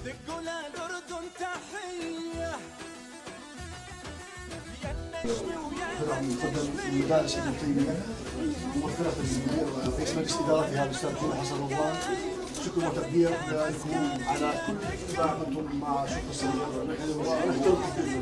دقوا للأردن تحية نقدم المبارسة الطيبة ممثلة المدير رئيس مجلس إدارتها الأستاذ محمد حسن رضوان. شكر وتقدير لكم على كل ما عملتم مع شرطة السيارة.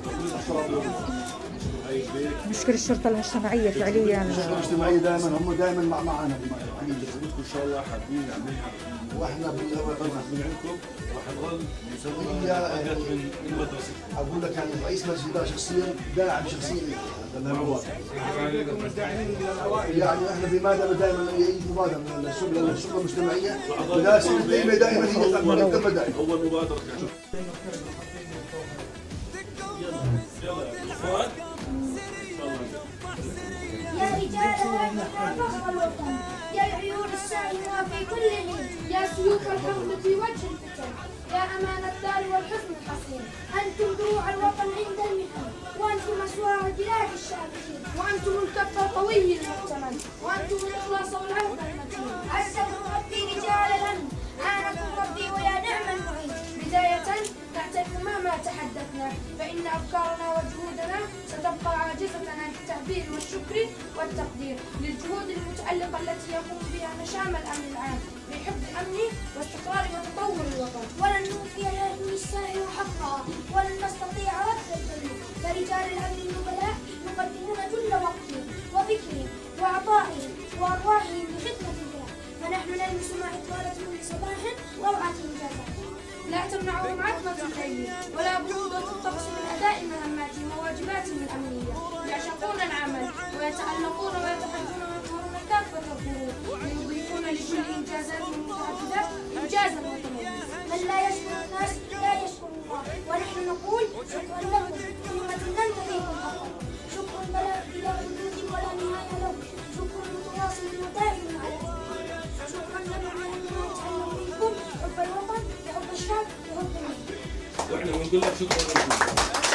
نشكر الشرطة المجتمعية فعليا. الشرطة المجتمعية دائما هم دائما معنا ان شاء الله حابين نعملها واحنا من عندكم راح نظل نسوي من المدرسه. اقول لك يعني رئيس مجلس الاداره شخصيا داعم شخصيا هذا الموضوع. يعني احنا بمادة دائما يجي مبادره من الشرطه المجتمعيه وناس دائما هي تقدم دائما. اول مبادره كانت يا رجال فخر الوطن، يا العيون السائمة في كل ليل، يا سيوف الحرب في وجه الفتن، يا أمان الدار والحزن الحصين، أنتم دروع الوطن عند المحن، وأنتم أسوار بلاد الشامخين، وأنتم الكف القوي المحتمل، وأنتم الإخلاص والعهد المتين. عزكم ربي رجال الأمن، أعانكم ربي ويا نعم المعين. بداية نعترف مهما تحدثنا فإن أفكارنا وجهودنا ستبقى عاجزة عن التعبير والشكر والتقدير للجهود المتألقة التي يقوم بها مشام الأمن العام بحفظ أمن واستقرار وتطور الوطن. ولن نوفي للأمن السائر حقها ولن نستطيع رد الذنوب، فرجال الأمن النبلاء يقدمون جل وقتهم وفكرهم وعطائهم وأرواحهم لخدمة البلاد، فنحن نلمس مع إطلالة كل صباح روعة إنجازات لا تمنعهم عتمة الليل ولا برودة الطقس من أداء مهماتهم وواجباتهم الأمنية. يعشقون العمل ويتألقون ويتحدون ويظهرون كافة الظروف ليضيفون لكل إنجازاتهم المتعددة إنجازا وتميزا. من لا يشكر الناس لا يشكر الله، ونحن نقول شكرا لكم كلمة لن تليكم حقا. شكر بلا حدود ولا نهاية له، شكر متواصل ودائم على التقدير. شكرا لكم على أننا نتعلم منكم حب الوطن وحب الشعب وحب الناس. واحنا بنقول لك شكرا لكم.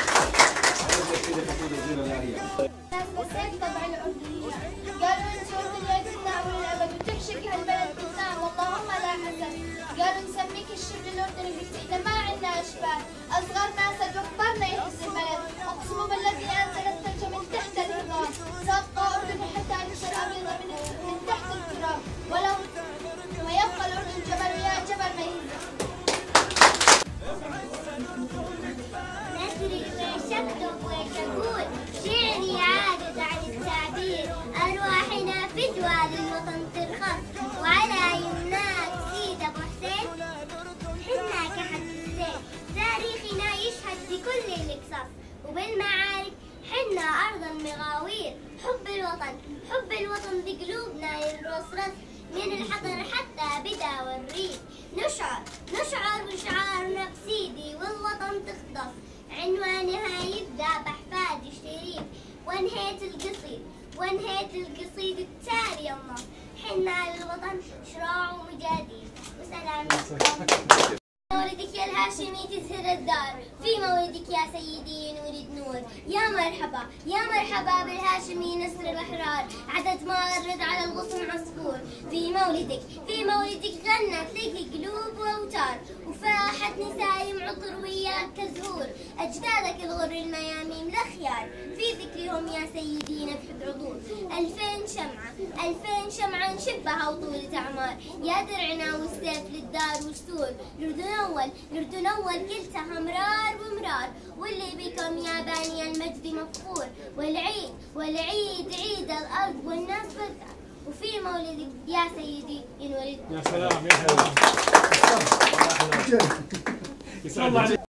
ناس بسيط طبع الأردنية قالوا أنت أردنية تنام للأبد وتعشق هالبلد تنام اللهم لا حسن. قالوا نسميك الشبل الأردني قلت إحنا ما عندنا أشباه، أصغرنا أسد وكبرنا يهز البلد. أقسم بالذي أنزل الثلج من تحت الهضاب، سأبقى أردني حتى أنشر أبيض من تحت التراب، ولو ويبقى الأردن جبل ويا جبل ما يهز. نسرق ويشكك ويشكون، شعري عاجز عن التعبير، أرواحنا فدوى للوطن ترخص، وعلى يمناك سيد أبو حسين حنا كحد الزين، تاريخنا يشهد بكل القصص، وبالمعارك حنا أرض المغاوير. حب الوطن بقلوبنا يرصرص، من الحضر حتى بدا والريف. نشعر بشعارنا بسيدي والوطن تخطف، عنوانها يبدأ بأحفاد الشريف. وانهيت القصيد التالي يما، حنا للوطن شراع ومجاديد. وسلام عليكم. مولدك يا الهاشمي تزهر الدار، في مولدك يا سيدي نولد نور. يا مرحبا بالهاشمي نسر الأحرار، عدد ما غرد على الغصن عصفور. في مولدك غنت لك قلوب وأوتار، وفاحت نسايم عطر وياك كزهور. أجدادك الغر الميامين الأخيار، في ذكرهم يا سيدي نفحت عطور. 2000 شمعة نشبها وطولة أعمار، يا درعنا والسيف للدار والسور. الأردن أول قلتها مرار ومرار، واللي بكم يا باني المجد مفخور. والعيد عيد الأرض والناس بالدار، وفي مولدك يا سيدي ينولد. يا سلام يا سلام.